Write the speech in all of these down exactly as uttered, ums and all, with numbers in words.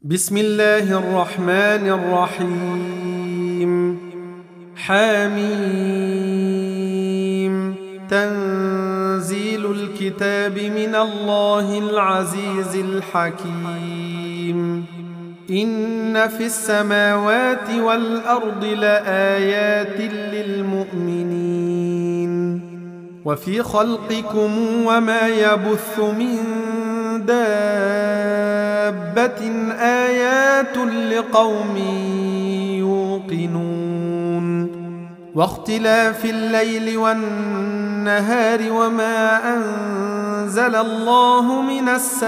بسم الله الرحمن الرحيم. حميم. تنزيل الكتاب من الله العزيز الحكيم. إن في السماوات والأرض لآيات للمؤمنين وفي خلقكم وما يبث من دابة آيات لقوم يوقنون واختلاف الليل والنهار وما أنزل الله من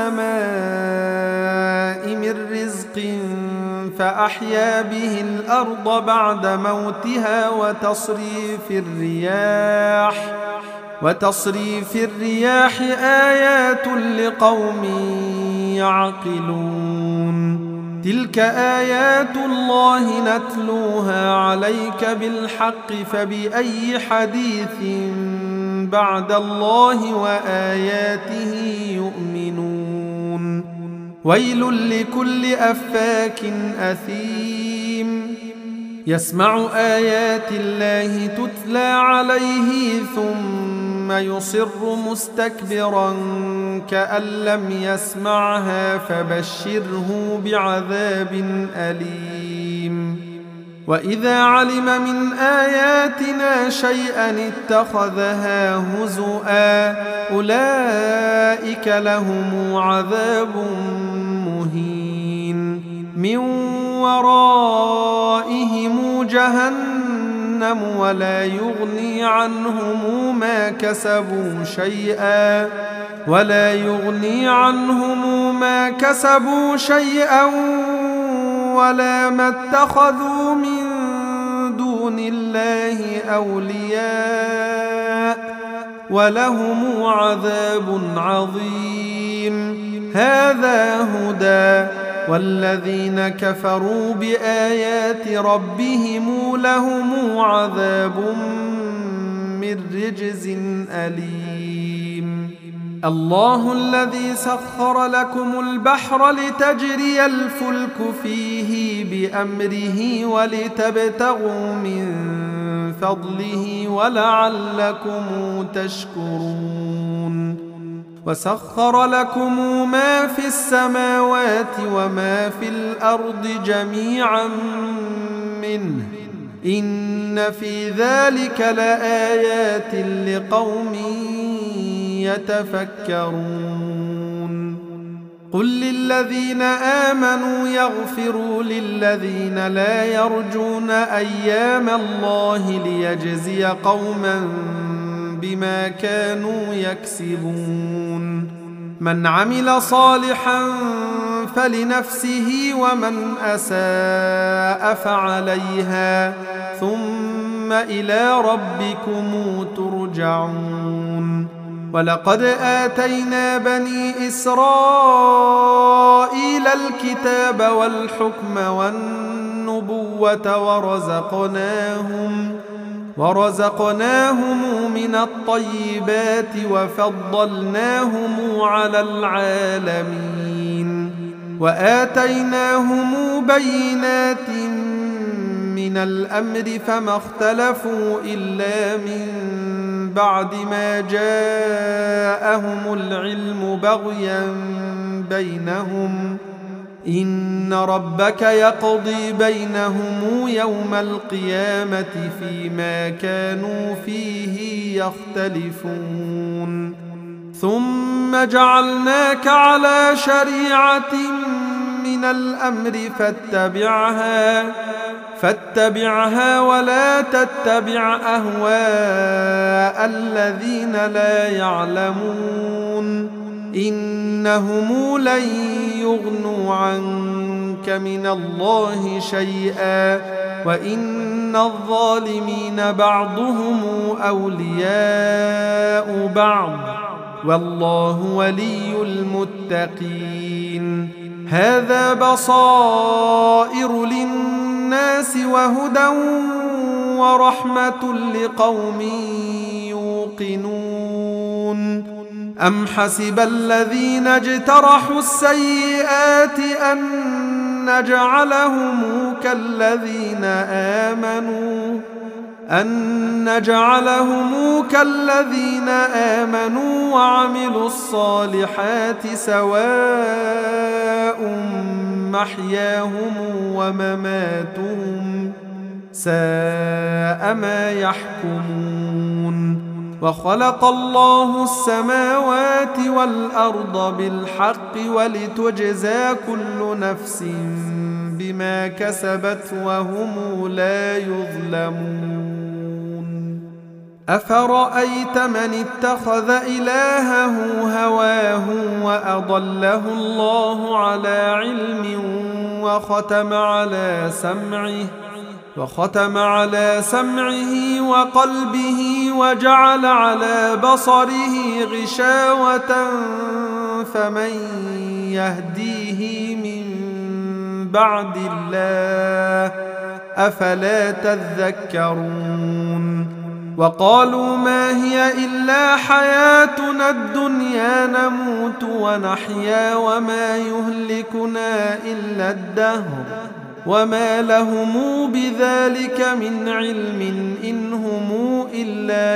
السماء من رزق فأحيا به الأرض بعد موتها وتصريف الرياح وتصريف الرياح آيات لقوم يعقلون تلك آيات الله نتلوها عليك بالحق فبأي حديث بعد الله وآياته يؤمنون ويل لكل أفاك أثيم يسمع آيات الله تتلى عليه ثم يصر مستكبرا كأن لم يسمعها فبشره بعذاب أليم وإذا علم من آياتنا شيئا اتخذها هزؤا أولئك لهم عذاب مهين من ورائهم جهنم ولا يغني عنهم ما كسبوا شيئا ولا يغني عنهم ما كسبوا شيئا ولا ما اتخذوا من دون الله أولياء ولهم عذاب عظيم هذا هدى والذين كفروا بآيات ربهم لهم عذاب من رجز أليم الله الذي سخر لكم البحر لتجري الفلك فيه بأمره ولتبتغوا من فضله ولعلكم تشكرون وسخر لكم ما في السماوات وما في الأرض جميعا منه إن في ذلك لآيات لقوم يتفكرون قل للذين آمنوا يغفروا للذين لا يرجون أيام الله ليجزي قوما بما كانوا يكسبون من عمل صالحا فلنفسه ومن أساء فعليها ثم إلى ربكم ترجعون ولقد آتينا بني إسرائيل الكتاب والحكم والنبوة ورزقناهم ورزقناهم من الطيبات وفضلناهم على العالمين وآتيناهم بينات من الأمر فما اختلفوا إلا من بعد ما جاءهم العلم بغيا بينهم إن ربك يقضي بينهم يوم القيامة فيما كانوا فيه يختلفون ثم جعلناك على شريعة من الأمر فاتبعها فاتبعها ولا تتبع أهواء الذين لا يعلمون إنهم لن يغنوا عنك من الله شيئا وإن الظالمين بعضهم أولياء بعض والله ولي المتقين هذا بصائر للناس وهدى ورحمة لقوم يوقنون أم حسب الذين اجترحوا السيئات أن نجعلهم كالذين آمنوا أن نجعلهم كالذين آمنوا وعملوا الصالحات سواء محياهم ومماتهم ساء ما يحكمون. وخلق الله السماوات والأرض بالحق ولتجزى كل نفس بما كسبت وهم لا يظلمون. أفرأيت من اتخذ إلهه هواه وأضله الله على علم وختم على سمعه وختم على سمعه وقلبه وجعل على بصره غشاوة فمن يهديه من بعد الله أفلا تذكرون. وقالوا ما هي إلا حياتنا الدنيا نموت ونحيا وما يهلكنا إلا الدهر وما لهم بذلك من علم إن هم إلا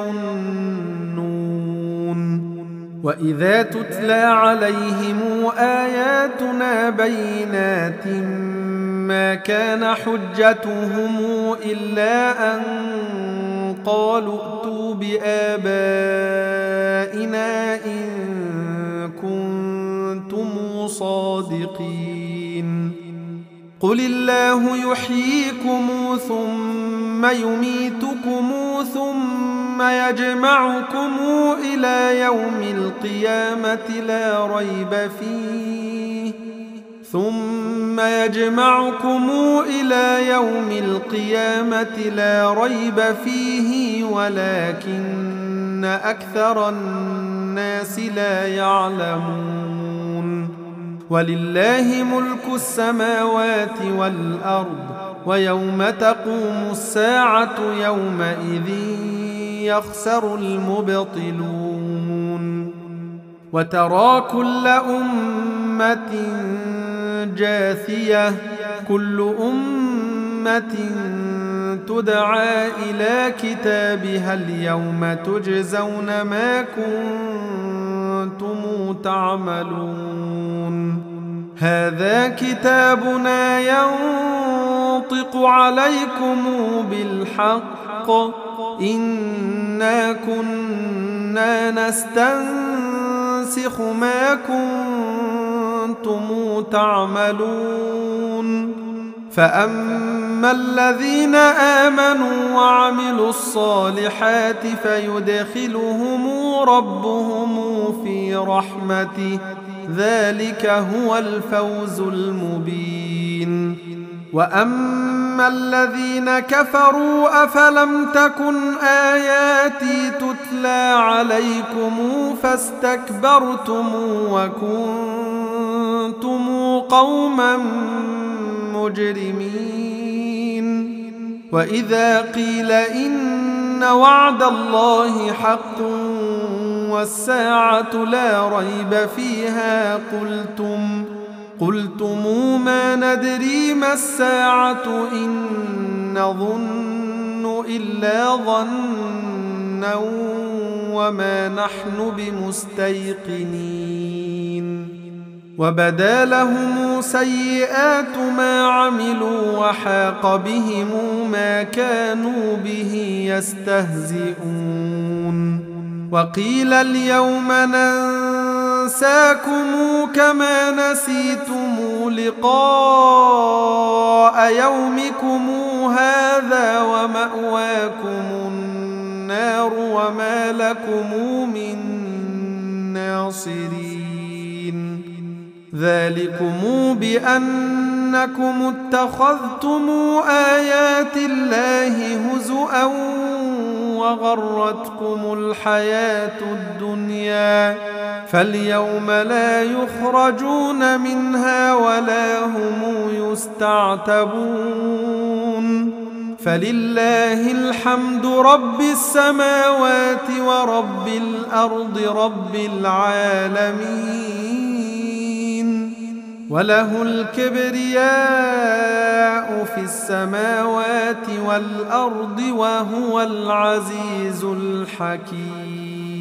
يظنون. وإذا تتلى عليهم آياتنا بينات ما كان حجتهم إلا أن قالوا ائتوا بآبائنا إن كنتم صادقين. قل الله يحييكم ثم يميتكم ثم يجمعكم إلى يوم القيامة لا ريب فيه ثم يجمعكم إلى يوم القيامة لا ريب فيه ولكن أكثر الناس لا يعلمون. ولله ملك السماوات والأرض ويوم تقوم الساعة يومئذ يخسر المبطلون. وترى كل أمة جاثية كل أمة تدعى إلى كتابها اليوم تجزون ما كنتم تعملون. هذا كتابنا ينطق عليكم بالحق إنا كنا نستنسخ ما كنتم تعملون. فأما الذين آمنوا وعملوا الصالحات فيدخلهم ربهم في رحمته ذلك هو الفوز المبين. وأما الذين كفروا أفلم تكن آياتي تتلى عليكم فاستكبرتم وكنتم قوما مجرمين. وإذا قيل إن وعد الله حق والساعة لا ريب فيها قلتم قلتم ما ندري ما الساعة إن نظن إلا ظنا وما نحن بمستيقنين. وبدا لهم سيئات ما عملوا وحاق بهم ما كانوا به يستهزئون. وقيل اليوم ننساكم كما نسيتم لقاء يومكم هذا ومأواكم النار وما لكم من ناصرين. ذلكم بأنكم اتخذتم آيات الله هزؤا وغرتكم الحياة الدنيا فاليوم لا يخرجون منها ولا هم يستعتبون. فلله الحمد رب السماوات ورب الأرض رب العالمين. وله الكبرياء في السماوات والأرض وهو العزيز الحكيم.